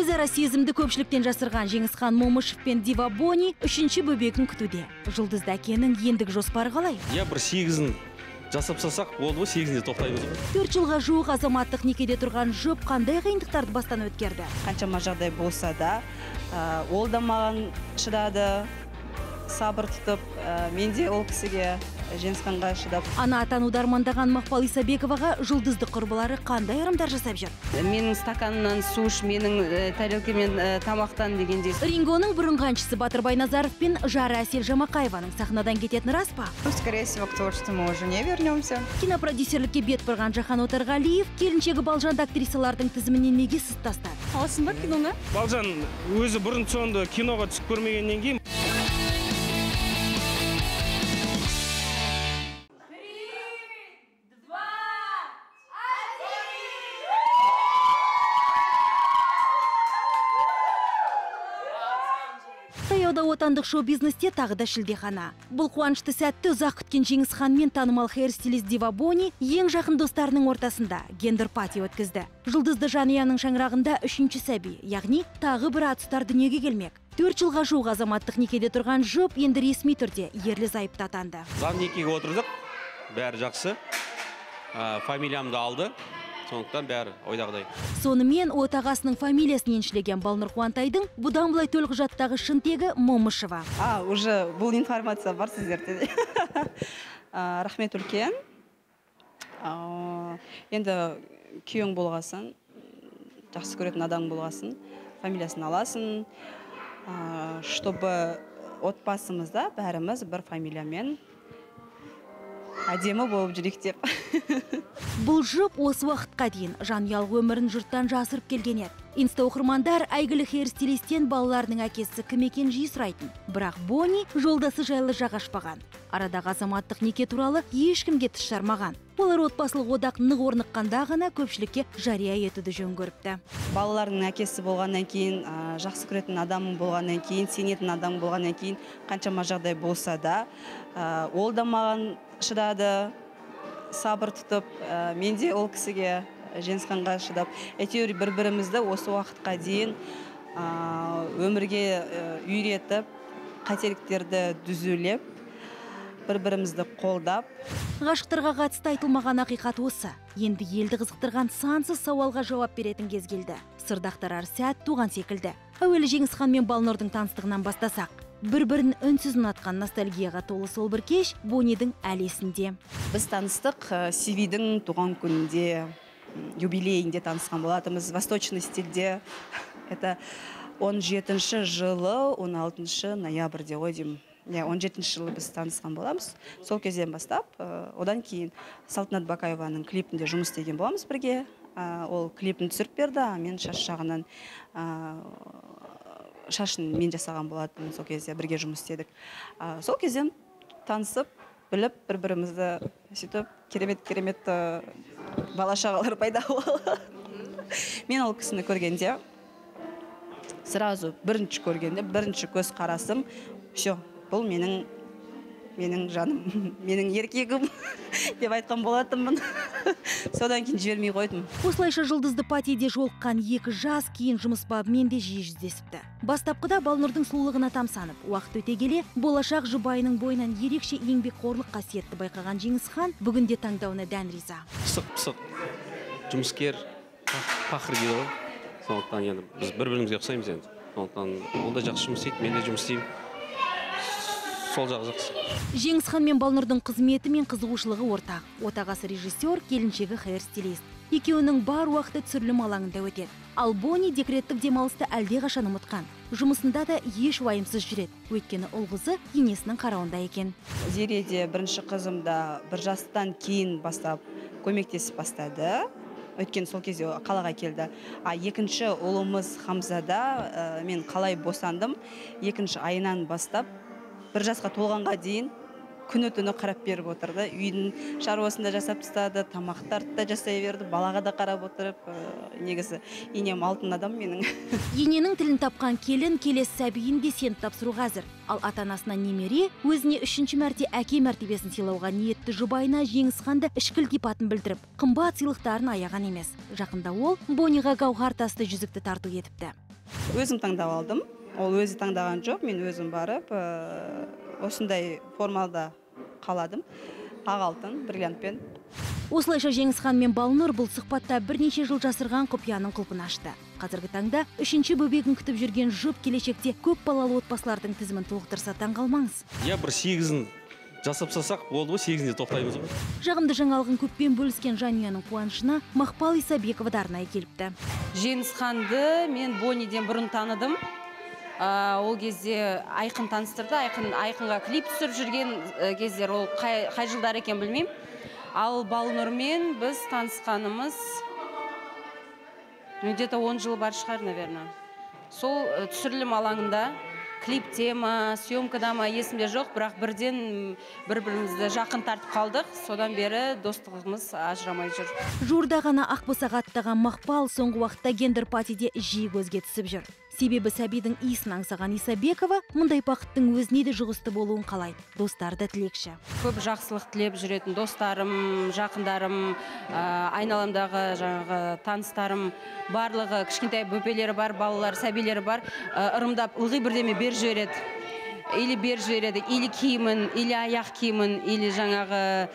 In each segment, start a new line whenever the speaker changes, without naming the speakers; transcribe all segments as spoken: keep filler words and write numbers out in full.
Өзара сезімді көпшіліктен жасырған Жеңісхан Момышев пен Дива Бони үшінші бөбегін күтуде. Жұлдызды әкенің ендігі жоспары қалай?
Я бір сегізін жасап салсақ, болды, сегізінде тоқтаймыз.
Төрт жылға жуық азаматтық некеде тұрған жұп қандай қиындықтарды бастан өткерді?
Қаншама жағдай болса да, ол да маған шыдады, сабыр тұтып, мен де ол кісіге, Жеңісханға шыдап.
Ана атануды армандаған Мақпал Исабековаға жұлдызды құрбылары қандай ырымдар жасап жүр?
Менің стаканынан су іш, менің тарелкамен тамақтан дегендей.
Рингоның бұрынғы әншісі Батырбай Назаров пен жары Әсел Жамақаеваның сахнадан кететіні рас па?
Скорее всего, к творчеству мы уже не вернемся.
Кинопродюсерлікке бет бұрған Жахан Отарғалиев келіншегі балжанды актрисалардың тізімінен неге сыз тастады?
Алсын ба киноны?
Балжан өзі бұрын соңды киноға түсіп көрмегеннен кейін
Таяуда отандық шоу-бизнесте тағы да шілдехана. Бұл қуанышты сәтті ұзақ күткен Жеңісхан мен танымал хейр-стилист Дива Бони ең жақын достарының ортасында гендер-пати өткізді. Жұлдызды жанұяның шаңырағында үшінші сәби, яғни тағы бір атұстар дүниеге келмек. Төрт жылға жуық азаматтық некеде тұрған жұп енді ресми түрде ерлі зайыпты атанды.
Заң некеге отырдық, бәрі жақсы, фамилиямды алды. Сондықтан бәрі ойдағыдай.
Сонымен отағасының фамилиясын еншілеген Балнұр Қуантайдың бұдан былай төлқұжаттағы шын тегі Момышева.
А, уже бұл информация бар сіздерде. Рахмет үлкен. Енді күйеуің болғасын, жақсы көретін адам болғасын, фамилиясын аласын, чтобы отбасымызда бәріміз бір фамилиямен әдемі болып жүрек деп.
Бұл жұп осы уақытқа дейін жанұялық өмірін жұрттан жасырып келген еді. Инста оқырмандар әйгілі хейр-стилистен балаларының әкесі кім екенін жиі сұрайтын. Бірақ Бони жолдасы жайлы жақ ашпаған. Арадағы азаматтық неке туралы ешкімге тіс жармаған. Олар отбасылық одақ нық орныққанда ғана көпшілікке жария етуді жөн көріпті.
Балалардың әкесі болғаннан кейін, жақсы көретін адамың болғаннан кейін, сенетін адам болғаннан кейін, қаншама жағдай болса да, ол да маған шыдады, сабыр тұтып, мен де ол кісіге, Жеңісханға шыдап, әйтеуір бір-бірімізді осы уақытқа дейін өмірге үйретіп, қателіктерді түзелеп, бір-бірімізді қолдап.
Ғашықтарға қатысты айтылмаған ақиқат осы. Енді елді қызықтырған сансыз сауалға жауап беретін кез келді. Сырдақтарар сәт туған секілді. Әуелі Жеңісхан мен Балнұрдың таныстығынан бастасақ. Бір-бірін үнсіз ұнатқан ностальгияға толы сол бір кеш Бонидің әлі есінде.
Біз таныстық Сивидің туған күнінде, юбилейінде танысқан болатымыз, восточный стильде. Это он жетінші жылы, он алтыншы ноябрьде ғой деймін. он жетінші жылы біз танысқан боламыз. Сол кезден бастап, одан кейін Салтанат Бакаеваның клипінде жұмыс істеген боламыз бірге. Ол клипін түсіріп берді, мен шаш жағынан шашын мен жасаған болатын, сол кезде бірге жұмыс істедік. Сол кезден танысып, біліп, бір-бірімізді сөйтіп, керемет-керемет бала-шағалар пайда болды. Мен ол кісіні көргенде, сразу бірінші көргенде, бірінші көз қарасым, все, бұл менің менің жаным, менің еркегім деп айтқан болатынмын. Содан кейін жібермей қойдым.
Осылайша жұлдызды патиде жолыққан екі жас кейін жұмыс бабымен де жиі жүздесіпті. Бастапқыда Балнұрдың сұлулығына тамсанып, уақыт өте келе болашақ жұбайының бойынан ерекше еңбекқорлық қасиетті байқаған Жеңісхан бүгінде таңдауына дән риза.
Пысық-пысық, жұмыскер, пақыр дейді ғой. Сондықтан енді біз бір-бірімізге ұқсаймыз енді. Сондықтан ол да жақсы жұмыс істейді, мен де жұмыс істеймін. Сол жағы жақсы.
Жеңісхан мен Балнұрдың қызметі мен қызығушылығы ортақ. Отағасы режиссер, келіншегі хейр-стилист. Екеуінің бар уақыты түсірілім алаңында өтеді. Ал Бони декреттік демалысты әлде қашан ұмытқан. Жұмысында да еш уайымсыз жүреді. Өйткені ұл қызы енесінің қарауында екен.
Зереде бірінші қызым да бір жастан кейін бастап көмектесіп бастады. Өткен сол кезде қалаға келді. А екінші ұлымыз Хамзада мен қалай босандым, екінші айынан бастап бір жасқа толғанға дейін күні түні қарап беріп отырды. Үйдің шаруасында жасап тастады, тамақтарды да жасай берді, балаға да қарап отырып, негізі енем алтын адам менің.
Ененің тілін тапқан келін келесі сәбиін де сеніп тапсыру қазір. Ал ата-анасына немере, өзіне үшінші мәрте әке мәртебесін сыйлауға ниетті жұбайына Жеңісханды ішкі ілтипатын білдіріп, қымбат сыйлықтарын аяған емес. Жақында ол Бониға гауһар тасты жүзікті тарту етіпті.
Өзім таңдап алдым. Ол өзі таңдаған жоқ, мен өзім барып, осындай формалда қаладым. Ақ алтын, бриллиантпен.
Осылайша Жеңісхан мен Балнұр бұл сұхбатта бірнеше жыл жасырған құпияның құлпын ашты. Қазіргі таңда үшінші бөбегін күтіп жүрген жұп келешекте көп балалы отбасылардың тізімін толықтырса таң қалмаңыз.
Я бір сегізін жасап салсақ болды ғой, сегізінде тоқтаймыз ғой.
Жағымды жаңалығын көппен бөліскен жанұяның қуанышына Мақпал Исабекова да арнайы келіпті.
Жеңісханды мен Бониден бұрын таныдым. Ол кезде Айқын таныстырды. Айқын Айқынға клип түсіріп жүрген кездер, ол қай, қай жылдар екен білмеймін. Ал Балнұрмен біз танысқанымыз где-то он жыл бар шығар, наверное. Сол түсірілім алаңында, клипте ма, съемкада ма, есімде жоқ, бірақ бірден бір-бірімізді жақын тартып қалдық. Содан бері достығымыз ажырамай жүр.
Жуырда ғана Ақбосаға аттаған Мақпал соңғы уақытта гендер патиде жиі көзге түсіп жүр. Себебі сәбидің иісін аңсаған Исабекова мұндай бақыттың өзіне де жұғысты болуын қалайды. Достары да тілекші.
Көп жақсылық тілеп жүретін достарым, жақындарым, айналамдағы жаңағы таныстарым, барлығы кішкентай бөпелері бар, балалар, сәбилері бар, ырымдап ылғи бірдеме бер жібереді. Или бер жібереді, или киімін, или аяқ киімін, или жаңағы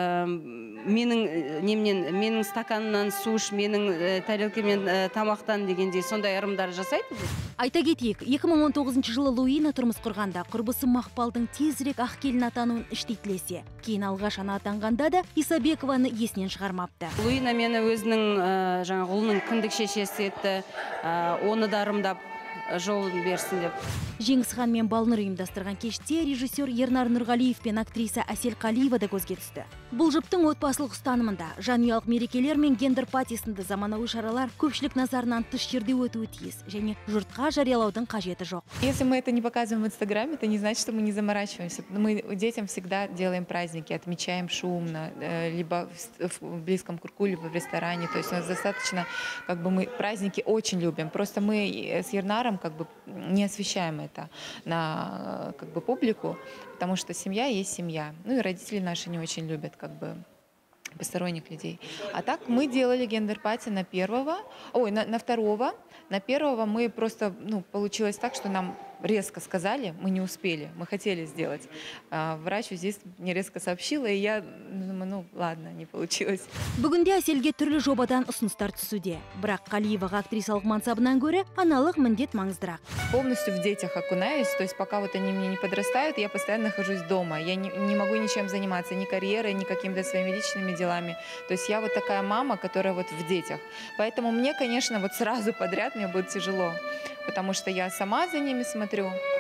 менің немнен, менің стаканынан суш, менің тарелкамен тамақтан дегендей сондай ырымдар жасайды.
Айта кетейік, екі мың он тоғызыншы жылы Луина тұрмыс құрғанда құрбысы Мақпалдың тезірек ақ келін атануын іштей тілесе. Кейін алғаш ана атанғанда да Исабекованы есінен шығармапты.
Луина мені өзінің жаңағы ұлының кіндік шешесі етті, оны да ырымдап жолын берсін деп.
Жеңісхан мен Балнұр ұйымдастырған кеште режиссер Ернар Нұрғалиев пен актриса Әсел Қалиева да көзге түсті. Бұл жұптың отбасылық ұстанымында жанұялық мерекелер мен гендер пати сынды заманауи шаралар көпшілік назарынан тыс жерде өтуі тиіс және жұртқа жариялаудың қажеті жоқ.
Если мы это не показываем в Инстаграме, это не значит, что мы не заморачиваемся. Мы детям всегда делаем праздники, отмечаем шумно, либо в близком кругу, либо в ресторане. То есть у нас достаточно, как бы мы праздники очень любим. Просто мы с Ернаром как бы не освещаем это на как бы публику, потому что семья есть семья. Ну и родители наши не очень любят как бы посторонних людей. А так мы делали гендер-пати на первого, ой, на, на второго. На первого мы просто, ну, получилось так, что нам резко сказали, мы не успели, мы хотели сделать. А врач здесь мне резко сообщила, и я думаю, ну ладно, не получилось.
Бүгінде Әселге түрлі жобадан ұсыныстар түсуде. Бірақ Қалиеваға актрисалық мансабынан гөрі аналық міндет маңыздырақ.
Полностью в детях окунаюсь, то есть пока вот они мне не подрастают, я постоянно нахожусь дома. Я не, не могу ничем заниматься, ни карьерой, ни какими-то своими личными делами. То есть я вот такая мама, которая вот в детях. Поэтому мне, конечно, вот сразу подряд мне будет тяжело, потому что я сама за ними смотрю.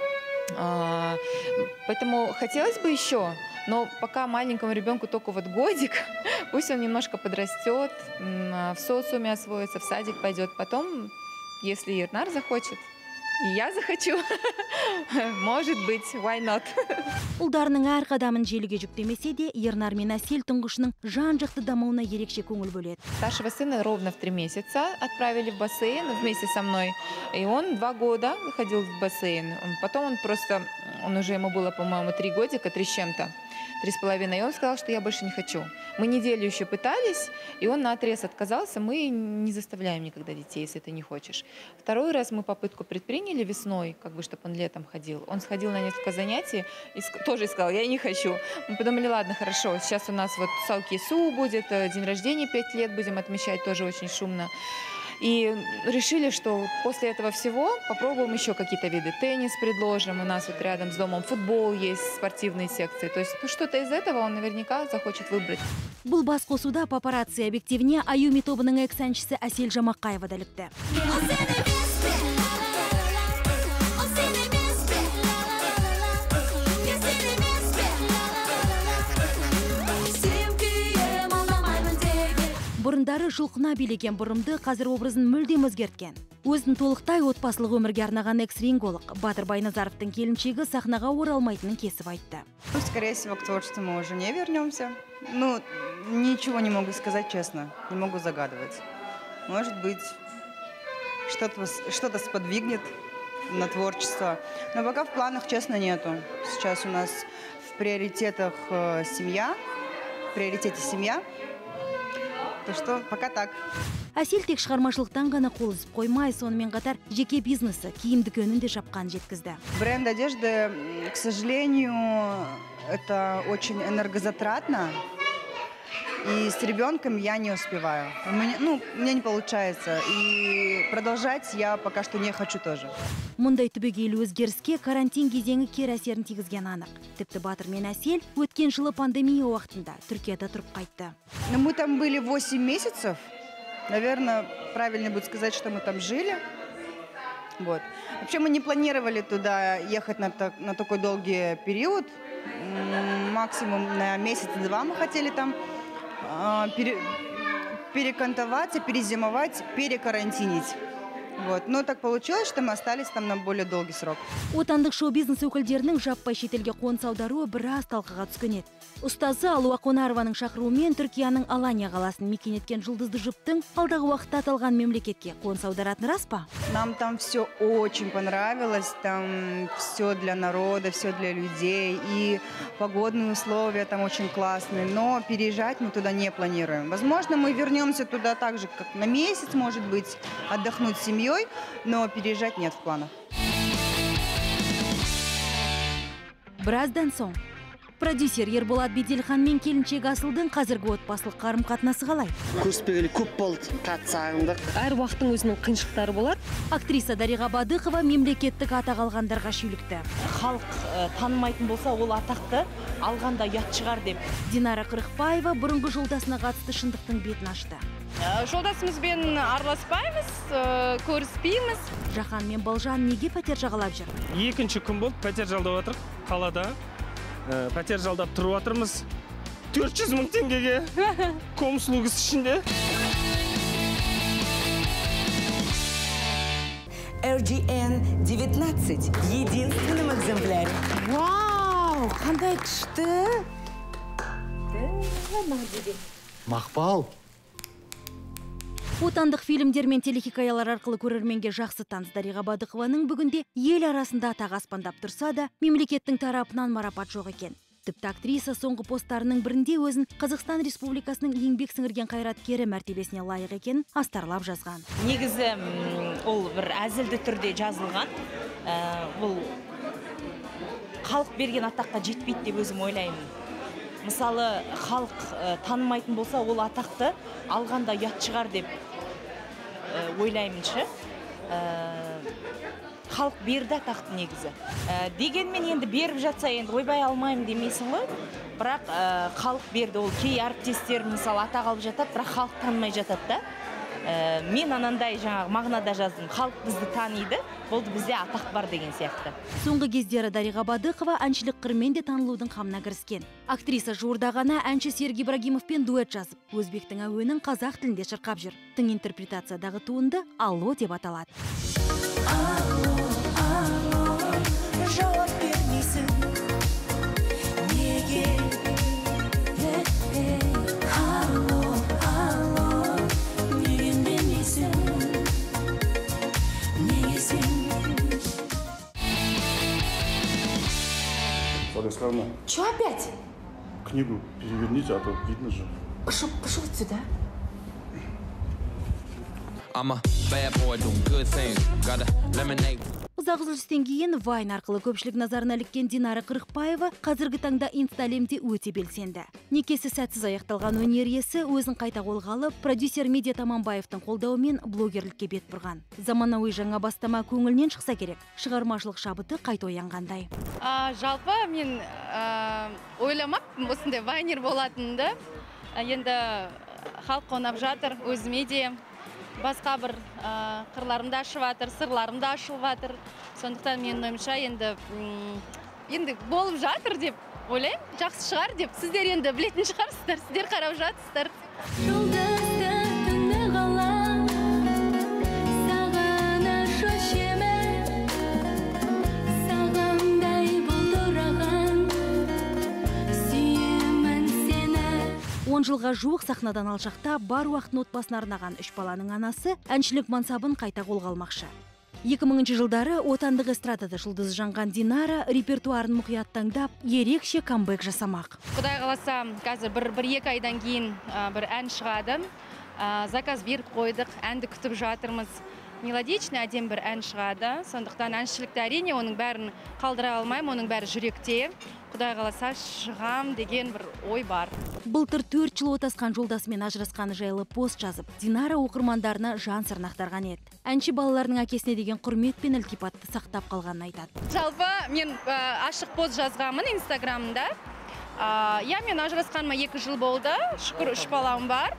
А, поэтому хотелось бы еще, но пока маленькому ребенку только вот годик, пусть он немножко подрастет, в социуме освоится, в садик пойдет. Потом, если Ернар захочет, и я захочу, может быть, why not?
Ұлдарының әр қадамын желіге жүктемесе де, Ернар мен Әсел тұңғышының жан-жақты дамуына ерекше көңіл бөледі.
Старшего сына ровно в три месяца отправили в бассейн вместе со мной. И он два года ходил в бассейн. Потом он просто, он уже ему было, по-моему, три годика, три с чем-то. Три с половиной. И он сказал, что я больше не хочу. Мы неделю еще пытались, и он наотрез отказался. Мы не заставляем никогда детей, если ты не хочешь. Второй раз мы попытку предприняли весной, как бы, чтобы он летом ходил. Он сходил на несколько занятий и тоже сказал, я не хочу. Мы подумали, ладно, хорошо, сейчас у нас вот Саукису будет, день рождения пять лет будем отмечать, тоже очень шумно. И решили, что после этого всего попробуем еще какие-то виды. Теннис предложим, у нас вот рядом с домом футбол есть, спортивные секции. То есть ну, что-то из этого он наверняка захочет выбрать.
Бұл бас қосуда папарацци объективіне Аюми тобының экс-әншісі Әсел Жамақаева да ілікті. Бұрындары жылқына билеген бұрымды қазір образын мүлдем өзгерткен. Өзін толықтай отбасылық өмірге арнаған экс-ринголог Батыр Байназаровтың келіншегі сахнаға оралмайтынын кесіп айтты.
Скорее всего, к творчеству мы уже не вернемся. Ну, ничего не могу сказать честно, не могу загадывать. Может быть, что-то что-то сподвигнет на творчество. Но пока в планах, честно, нету. Сейчас у нас в приоритетах семья, в приоритете семья. То что пока так.
Әсел тек шығармашылықтан ғана қол үзіп қоймай, сонымен қатар жеке бизнесі, киім дүкенін де жапқан жеткізді.
Бренд одежды, к сожалению, это очень энергозатратно. И с ребенком я не успеваю. У меня, ну, у меня не получается. И продолжать я пока что не хочу тоже.
Мұндай түбегейлі өзгеріске карантин кезеңі кері әсерін тигізген анық. Тіпті Батыр мен Әсел өткен жылы пандемия уақытында Түркияда тұрып қайтты.
Но мы там были восемь месяцев. Наверное, правильно будет сказать, что мы там жили. Вот. Вообще мы не планировали туда ехать на, так, на такой долгий период. Максимум на месяц-два мы хотели там э, пере, перекантоваться, перезимовать, перекарантинить. Вот. Но так получилось, что мы остались там на более долгий срок.
Отандық шоу-бизнес өкілдерінің жаппай шетелге қоныс аударуы біраз талқыға түскен еді. Ұстазы Алуа Қонарованың шақыруымен Түркияның Алания қаласын мекен еткен жұлдызды жұптың алдағы уақытта аталған мемлекетке қоныс аударатыны рас па?
Нам там все очень понравилось, там все для народа, все для людей, и погодные условия там очень классные, но переезжать мы туда не планируем. Возможно, мы вернемся туда так же, как на месяц, может быть, отдохнуть с семьей, но переезжать нет в планах.
Біраздан соң продюсер Ерболат Беделхан мен келіншегі Асылдың қазіргі отбасылық қарым-қатынасы қалай?
Көріспегелі көп болды, қатсағындық.
Әр уақыттың өзінің қиыншылықтары болады.
Актриса Дариға Бадықова мемлекеттік атақ алғандарға шүйлікті.
Халық танымайтын болса, ол атақты алғанда ұят шығар деп.
Динара Қырықбаева бұрынғы жолдасына қатысты шындықтың бетін ашты.
Жолдасымызбен араласпаймыз, көріспейміз.
Жахан мен Балжан неге пәтер жағалап жүр?
Екінші күн болды, пәтер жалдап отырық қалада. Пәтер жалдап тұрып отырмыз. төрт жүз мың теңгеге комсулугыз ішінде.
эр джи эн девятнадцать в единственном экземпляре.
Вау, қандай күшті!
Мақпал.
Отандық фильмдер мен телехикаялар арқылы көрерменге жақсы таныс Дариға Бадықованың бүгінде ел арасында атағы аспандап тұрса да, мемлекеттің тарапынан марапат жоқ екен. Тіпті актриса соңғы посттарының бірінде өзін Қазақстан Республикасының еңбек сіңірген қайраткері мәртебесіне лайық екенін астарлап жазған.
Негізі ол бір әзілді түрде жазылған. Бұл халық берген атаққа жетпейді деп өзім ойлаймын. Мысалы, халық танымайтын болса, ол атақты алғанда ұят шығар деп ойлаймыншы. Халық берді атақты негізі. Дегенмен енді беріп жатса, енді ойбай алмаймын демейсің ғой. Бірақ халық берді, ол кей әріптестер мысалы атақ алып жатады, бірақ халық танымай жатады да. Мен анандай жаңағы мағынада жаздым. Халық бізді таниды, болды бізде атақ бар деген сияқты.
Соңғы кездері Дариға Бадықова әншілік қырымен де танылудың қамына кіріскен. Актриса жуырда ғана әнші Серік Ибрагимовпен дуэт жазып, өзбектің әуенін қазақ тілінде шырқап жүр. Тың интерпретациядағы туынды «Алло» деп аталады.
Жауап бермейсің, неге? Алло, алло, неге бермейсің, неге сен?
Александровна.
Чё опять?
Книгу переверните, а то видно же.
Пошел, пошел отсюда.
Ұзақ үзілістен кейін Вайн арқылы көпшілік назарына іліккен Динара Қырықбаева қазіргі таңда инста-әлемде өте белсенді. Некесі сәтсіз аяқталған өнер иесі өзін қайта қолға алып, продюсер Медет Аманбаевтың қолдауымен блогерлікке бет бұрған. Заманауи жаңа бастама көңілінен шықса керек. Шығармашылық шабыты қайта оянғандай.
Жалпы мен ойламаппын осындай вайнер болатынды. Енді халық қонап жатыр, өзіме де басқа бір қырларымда ашып жатыр, сырларымда ашылып жатыр. Сондықтан мен ойымша енді енді болып жатыр деп ойлаймын, жақсы шығар деп. Сіздер енді білетін шығарсыздар, сіздер қарап жатсыздар.
он жылға жуық сахнадан алшақта бар уақытын отбасына арнаған үш баланың анасы әншілік мансабын қайта қолға алмақшы. екі мыңыншы жылдары отандық эстрадада жұлдызы жанған Динара репертуарын мұқият таңдап, ерекше камбэк жасамақ.
Құдай қаласа, қазір бір екі айдан кейін бір ән шығады. заказ беріп қойдық, әнді күтіп жатырмыз. Мелодичный, әдем бір ән шығады. Сондықтан әншілікті әрине оның бәрін қалдыра алмаймын, оның бәрі жүректе. Құдай қаласа шығам деген бір ой бар.
Былтыр төрт жыл отасқан жолдасымен ажырасқаны жайлы пост жазып, Динара оқырмандарына жан сырын ақтарған еді. Әнші балаларының әкесіне деген құрмет пен ілтипатты сақтап қалғанын айтады.
Жалпы мен ашық пост жазғанмын Инстаграмында. Я мен ажырасқаныма екі жыл болды, шүкір үш балам бар.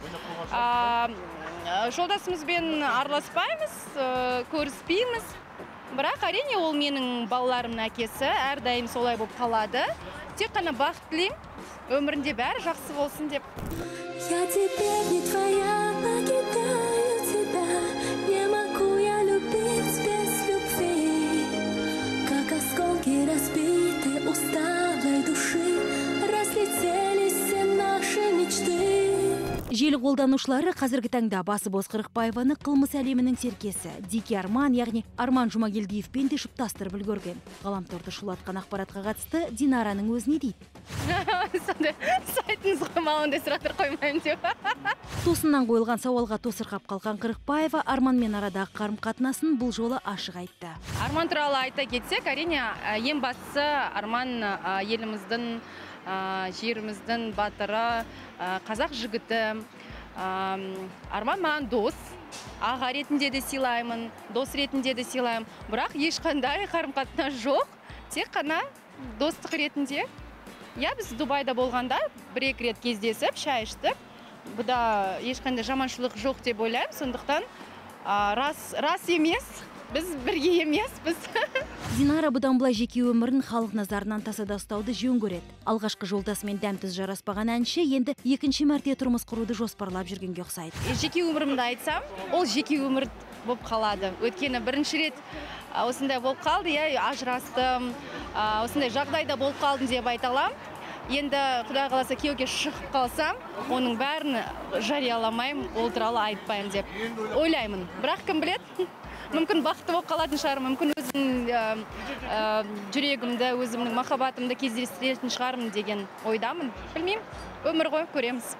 Жолдасымызбен араласпаймыз, көріспейміз. Бірақ әрине ол менің балаларымның әкесі, әрдайым солай болып қалады. Тек қана бақыт тілеймін, өмірінде бәрі жақсы болсын деп.
Я теперь не твоя, покидаю тебя. Не могу я любить без любви. Как осколки разбитой усталой души разлетелись все наши мечты.
Желі қолданушылары қазіргі таңда басы бос Қырықбаеваны қылмыс әлемінің серкесі Дике Арман, яғни Арман Жұмагелдиевпен де шыптастырып үлгерген. Ғаламторды шулатқан ақпаратқа қатысты Динараның өзіне дейді.
Сонда сайтыңызға маған да сұрақтар қоймаймын деп.
Тосыннан қойылған сауалға тосырқап қалған Қырықбаева Арманмен арадағы қарым-қатынасын бұл жолы ашық айтты.
Арман туралы айта кетсек, әрине ең бастысы Арман еліміздің, жеріміздің батыры, қазақ жігіті. Арман маған дос, аға ретінде де сыйлаймын, дос ретінде де сыйлаймын. Бірақ ешқандай қарым-қатынас жоқ, тек қана достық ретінде. Я біз Дубайда болғанда бір-екі рет кездесіп, шай іштік. Бұда ешқандай жаманшылық жоқ деп ойлаймын, сондықтан рас емес, біз бірге емеспіз.
Динара бұдан былай жеке өмірін халық назарынан тасада ұстауды жөн көреді. Алғашқы жолдасымен дәмтіз жараспаған әнші енді екінші мәрте тұрмыс құруды жоспарлап жүргенге ұқсайды.
Жеке өмірімді айтсам, ол жеке өмір болып қалады. Өйткені бірінші рет осындай болып қалды, я ажырастым, осындай жағдайда болып қалдым деп айта аламын. Енді Құдай қаласа күйеуге шығып қалсам, оның бәрін жарияламаймын, ол туралы айтпаймын деп ойлаймын. Бірақ кім біледі? Мүмкін бақытты болып қалатын шығар, мүмкін өзімнің жүрегімді, өзімнің махаббатымды кездестіретін шығармын деген ойдамын. Білмеймін, өмір ғой, көреміз.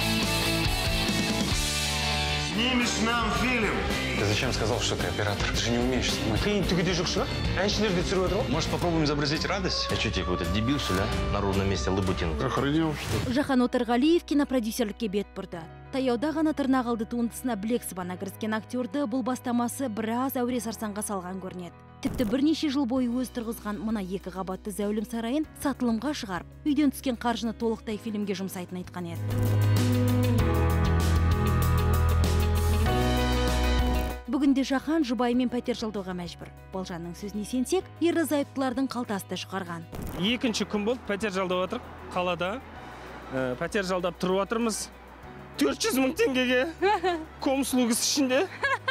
Снимешь нам фильм.
Ты зачем сказал, что ты оператор? Ты же не умеешь снимать.
Ты түгіде жоқшы, әншілерді түсіріп отыру?
Может, попробуем изобразить радость?
Я что, тебе какой-то дебил, что ли, на ровном месте Лабутин?
Охренел, что ли?
Жахан Отарғалиев кинопродюсерлікке бет бұрды. Таяуда ғана тырнақалды туындысына білек сыбана кіріскен актерді бұл бастамасы біраз әуре сарсаңға салған көрінеді. Тіпті бірнеше жыл бойы өз тұрғызған мұна екі қабатты зәулім сарайын сатылымға шығарып, үйден түскен қаржыны толықтай фильмге жұмсайтын айтқан еді. Бүгінде Жахан жұбайымен пәтер жалдауға мәжбүр. Балжанның сөзіне сенсек, ерлі зайыптылардың қалтасты шығарған.
Екінші күн болды, пәтер жалдап отырық қалада. Пәтер жалдап тұрып отырмыз. төрт жүз мың теңгеге комслугыс ішінде.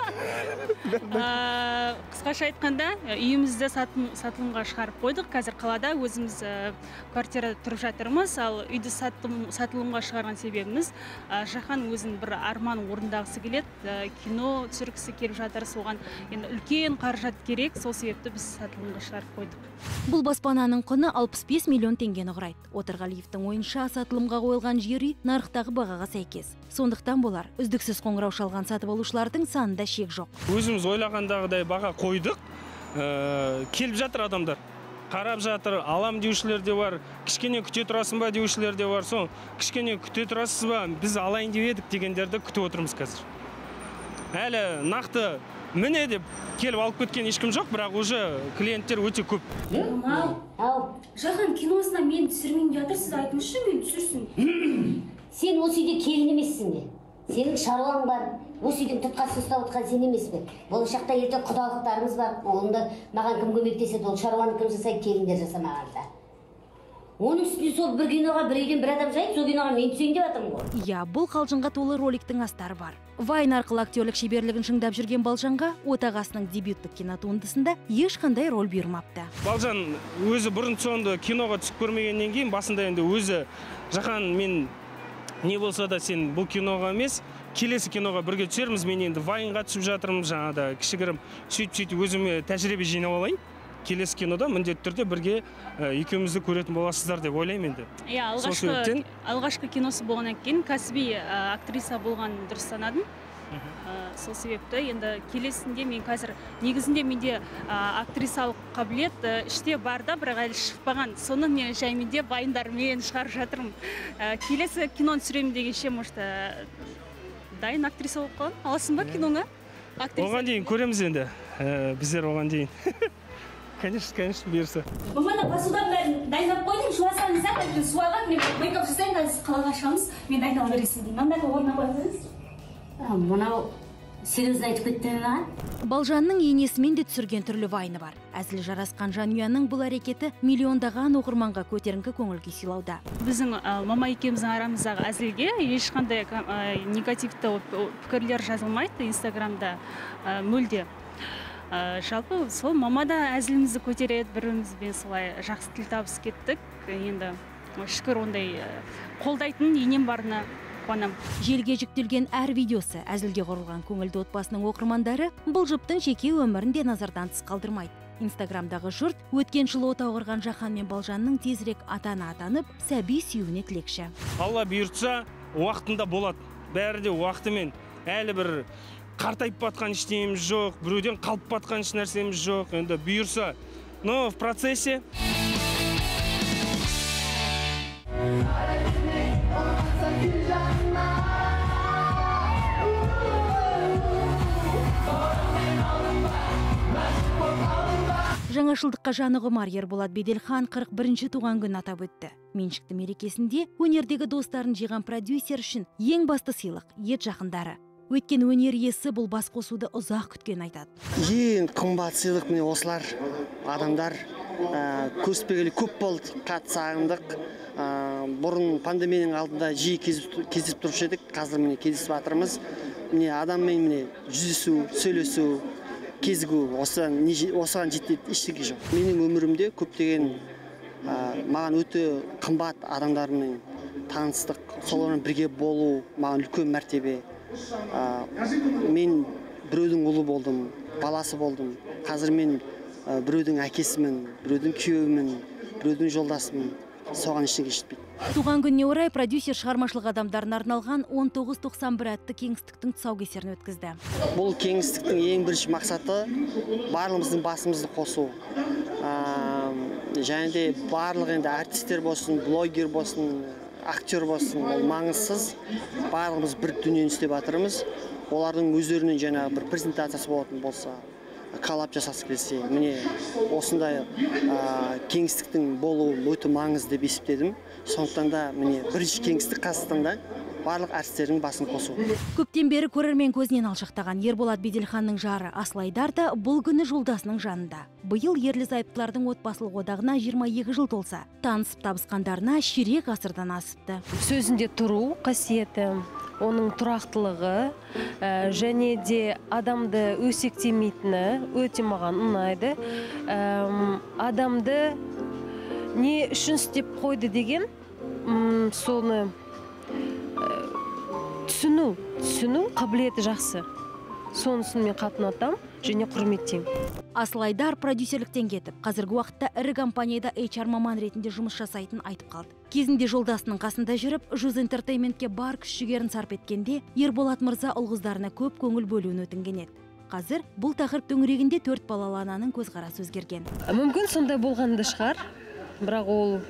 Қысқаша айтқанда, үйімізді сатылымға шығарып қойдық. Қазір қалада өзіміз квартирада тұрып жатырмыз. Ал үйді сатылымға шығарған себебіміз Жахан өзін бір арман орындағысы келеді. Кино түсіргісі келіп жатыр, соған енді үлкен қаражат керек, сол себепті біз сатылымға шығарып қойдық.
Бұл баспананың құны алпыс бес миллион теңгені құрайды. Отарғалиевтің ойынша сатылымға қойылған жер үй нарықтағы бағаға сәйкес. Сондықтан болар, үздіксіз қоңырау шалған сатып алушылардың санында шек жоқ.
Өзіміз ойлағандағыдай баға қойдық, келіп жатыр адамдар. Қарап жатыр, алам деушілер де бар, кішкене күте тұрасың ба деушілер де бар. Соң, кішкене күте тұрасыз ба, біз алайын деп едік дегендерді күтіп отырмыз қазір. Әлі нақты міне деп келіп алып кеткен ешкім жоқ, бірақ уже клиенттер өте көп.
Ау, Жахан киносына мен түсірмейін жатырсыз, айтыңызшы, мен түсірсін. Сен осы үйде келін емессің де. Сенің шаруаң бар. Осы үйдің тұтқасын ұстап отқан сен емес пе? Болашақта ертең құдалықтарымыз бар. Онда маған кім көмектеседі, ол шаруаны кім жасайды, келіндер жасамағанда. Оның үстіне сол бір киноға бір үйден бір адам жайып, сол киноға мен түсейін деп жатырмын ғой.
Иә, бұл қалжыңға толы роликтің астары бар. Вайн арқылы актерлік шеберлігін шыңдап жүрген Балжанға отағасының дебюттік кинотуындысында ешқандай роль бермапты.
Балжан өзі бұрын соңды киноға түсіп көрмегеннен кейін басында енді өзі Жахан, мен не болса да сен бұл киноға емес, келесі киноға бірге түсерміз, мен енді вайнға түсіп жатырмын, жаңада кішігірім сөйтіп-сөйтіп өзіме тәжірибе жинап алайын келесі кинода міндетті түрде бірге екеумізді көретін боласыздар деп ойлаймын енді.
Иә, алғашқы алғашқы киносы болғаннан кейін кәсіби актриса болған дұрыс санадым. Сол себепті енді келесінде мен қазір негізінде менде актрисалық қабілет іште бар да, бірақ әлі шықпаған. Соны мен жайменде байындармен шығарып жатырмын. Келесі киноны түсіремін дегенше, может, дайын актриса болып қалам. Аласың ба киноңа?
Оған дейін көреміз енді. Біздер оған дейін. Конечно, конечно, бұйырса.
Мамана, посудан бәрін дайындап қойдың, жуасаңыз, әкелген суайған, мен мейкап жасайын, қазір қалаға шығамыз, мен дайындала бересің деймін. Мамана, орнына қойыңыз.
Мынау серьезно айтып кеттің маған?
Балжанның енесімен де түсірген түрлі вайны бар. Әзіл жарасқан жанұяның бұл әрекеті миллиондаған оқырманға көтеріңкі көңілге сыйлауда.
Біздің мама екеуміздің арамыздағы әзілге ешқандай негативті пікірлер жазылмайды Инстаграмда мүлде. Жалпы сол мама да әзілімізді көтереді, бірімізбен солай жақсы тіл табысып кеттік. Енді шүкір ондай қолдайтын енем барына қуанам.
Желге жүктелген әр видеосы әзілге құрылған көңілді отбасының оқырмандары бұл жұптың жеке өмірін де назардан тыс қалдырмайды. Инстаграмдағы жұрт өткен жылы ота ауырған Жахан мен Балжанның тезірек ата-ана атанып, сәби сүюіне тілекші.
Алла бұйыртса, уақытында болады. Бәрі де уақытымен. Әлі бір қартайып батқан ештеңеміз жоқ, біреуден қалып батқан еш нәрсеміз жоқ. Енді бұйырса, но в процессе.
Жаңашылдыққа жаны құмар Ерболат Беделхан қырық бірінші туған күн атап өтті. Меншікті мерекесінде өнердегі достарын жиған продюсер үшін ең басты сыйлық ет жақындары. Өйткені өнер иесі бұл бас қосуды ұзақ күткен айтады.
Ең қымбат сыйлық міне осылар адамдар көріспегелі көп болды, қатты сағындық. Бұрын пандемияның алдында жиі кездесіп тұрушы едік, қазір міне кездесіп жатырмыз. Міне адаммен міне жүздесу, сөйлесу, кезігу, осыған жетеді ештеңе жоқ. Менің өмірімде көптеген маған өте қымбат адамдармен таныстық, солармен бірге болу маған үлкен мәртебе. Мен біреудің ұлы болдым, баласы болдым. Қазір мен біреудің әкесімін, біреудің күйеуімін, біреудің жолдасымын. Соған ештеңе жетпейді.
Туған күніне орай продюсер шығармашылық адамдарына арналған он тоғыз тоқсан бір атты кеңістіктің тұсаукесерін өткізді.
Бұл кеңістіктің ең бірінші мақсаты барлығымыздың басымызды қосу. Және де барлық енді артистер болсын, блогер болсын, актер болсын, ол маңызсыз. Барлығымыз бір дүниені істеп жатырмыз. Олардың өздерінің жаңағы бір презентациясы болатын болса, коллаб жасасы келсе, міне осындай кеңістіктің болуы өте маңызды деп есептедім. Сондықтан да міне бірінші кеңістік Қазақстанда барлық әртістердің басын қосу.
Көптен бері көрермен көзінен алшақтаған Ерболат Беделханның жары Асылайдар да бұл күні жолдасының жанында. Биыл ерлі-зайыптылардың отбасылық одағына жиырма екі жыл толса, танысып табысқандарына ширек ғасырдан асыпты.
Сөзінде тұру қасиеті, оның тұрақтылығы және де адамды өсектемейтіні өте маған ұнайды. Адамды не үшін істеп қойды деген соны түсіну, түсіну қабілеті жақсы. Сонысын мен қатынатам және құрметтеймін.
Асылайдар продюсерліктен кетіп, қазіргі уақытта ірі компанияда эйч ар маман ретінде жұмыс жасайтын айтып қалды. Кезінде жолдасының қасында жүріп, Жүз Entertainmentке бар күш-жігерін сарп еткенде, Ерболат мырза ұл-қыздарына көп көңіл бөлуін өтінген еді. Қазір бұл тақырып төңірегінде төрт балалы ананың көзқарасы өзгерген.
Мүмкін сондай болғанды шығар, бірақ ол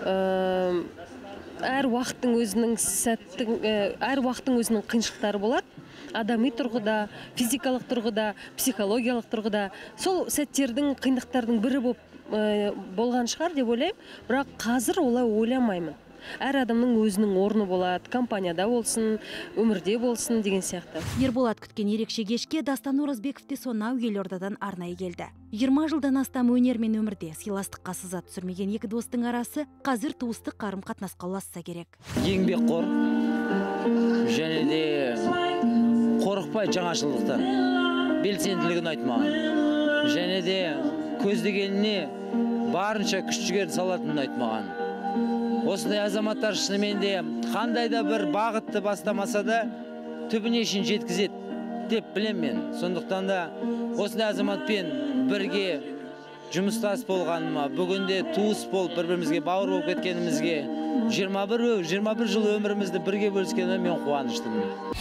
әр уақыттың өзінің сәттің, әр уақыттың өзінің қиыншылықтары болады. Адами тұрғыда, физикалық тұрғыда, психологиялық тұрғыда. Сол сәттердің, қиындықтардың бірі болған шығар деп ойлаймын, бірақ қазір олай ойламаймын. Әр адамның өзінің орны болады, компанияда болсын, өмірде болсын деген сияқты.
Ерболат күткен ерекше кешке Дастан Оразбеков те сонау Елордадан арнайы келді. жиырма жылдан астам өнер мен өмірде сыйластыққа сызат түсірмеген екі достың арасы қазір туыстық қарым-қатынасқа ұласса керек.
Еңбекқор және де қорықпай жаңашылдықтан белсенділігін айтмаған. Және де көздегеніне барынша күш-жігерін салатынын айтмаған. Осындай азаматтар шынымен де қандай да бір бағытты бастамаса да түбіне шейін жеткізеді деп білем мен. Сондықтан да осындай азаматпен бірге жұмыстас болғаныма, бүгінде туыс болып бір-бірімізге бауыр болып кеткенімізге, жиырма бір жыл өмірімізді бірге бөліскеніне мен қуаныштымын.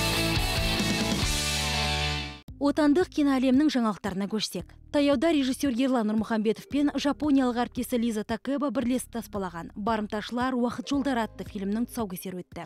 Отандық киноәлемнің жаңалықтарына көшсек. Таяуда режиссер Ерлан Нұрмұхамбетов пен жапониялық әріптесі Лиза Такеба бірлесіп таспалаған «Барымташылар уақыт жолдары» атты фильмнің тұсаукесері өтті.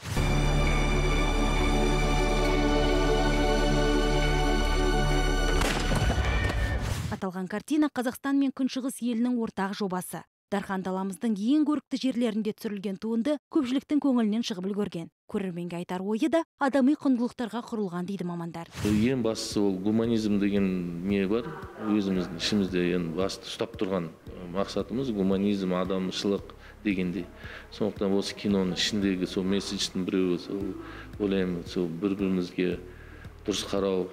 Аталған картина Қазақстан мен Күншығыс елінің ортақ жобасы. Дархан даламыздың ең көрікті жерлерінде түсірілген туынды көпшіліктің көңілінен шығып үлгерген. Көрерменге айтар ойы да адами құндылықтарға құрылған дейді мамандар.
Ең бастысы ол гуманизм деген не бар. Өзіміздің ішімізде ең басты ұстап тұрған мақсатымыз гуманизм, адамшылық дегендей. Сондықтан осы киноның ішіндегі сол месседждің біреуі сол ойлаймын, сол бір-бірімізге дұрыс қарау,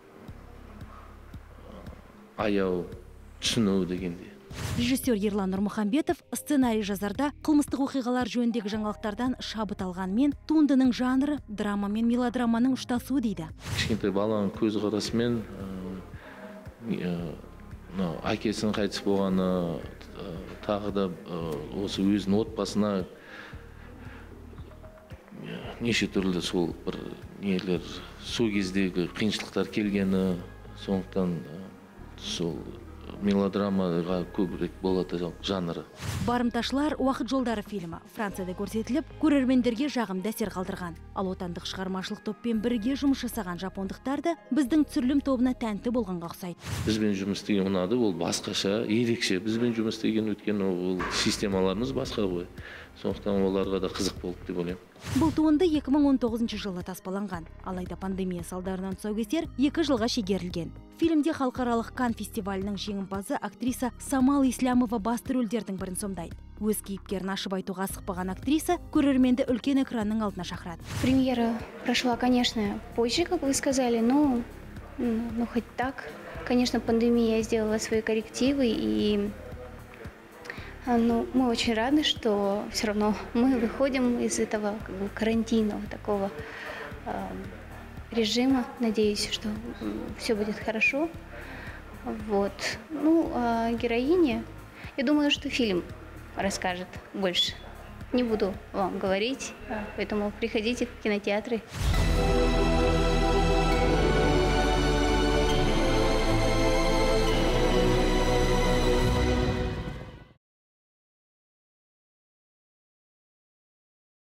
аяу, түсіну дегендей.
Режиссер Ерлан Нұрмұхамбетов сценарий жазарда қылмыстық оқиғалар жөніндегі жаңалықтардан шабыт алғанмен, туындының жанры драма мен мелодраманың ұштасуы дейді.
Кішкентай баланың көз қарасымен әкесінің қайтыс болғаны, тағы да осы өзінің отбасына неше түрлі сол бір нелер, сол кездегі қиыншылықтар келгені, сондықтан сол мелодрамаға көбірек болады жанры.
«Барымташылар уақыт жолдары» фильмі Францияда көрсетіліп, көрермендерге жағымды әсер қалдырған. Ал отандық шығармашылық топпен бірге жұмыс жасаған жапондықтар да біздің түсірілім тобына тәнті болғанға ұқсайды.
Бізбен жұмыс істеген ұнады, ол басқаша, ерекше. Бізбен жұмыс істеген өткен ол системаларымыз басқа ғой. Сондықтан оларға да қызық болды деп ойлаймын.
Бұл туынды екі мың он тоғызыншы жылы таспаланған. Алайда пандемия салдарынан тұсаукесер екі жылға шегерілген. Фильмде халықаралық Канн фестивалінің жеңімпазы актриса Самал Ислямова басты рөлдердің бірін сомдайды. Өз кейіпкерін ашып айтуға асықпаған актриса көрерменді үлкен экранның алдына шақырады.
Премьера прошла, конечно, позже, как вы сказали, но ну хоть так. Конечно, пандемия сделала свои коррективы, и ну, мы очень рады, что все равно мы выходим из этого как бы карантинного такого э, режима. Надеюсь, что все будет хорошо. Вот. Ну, а героине, я думаю, что фильм расскажет больше. Не буду вам говорить, поэтому приходите в кинотеатры.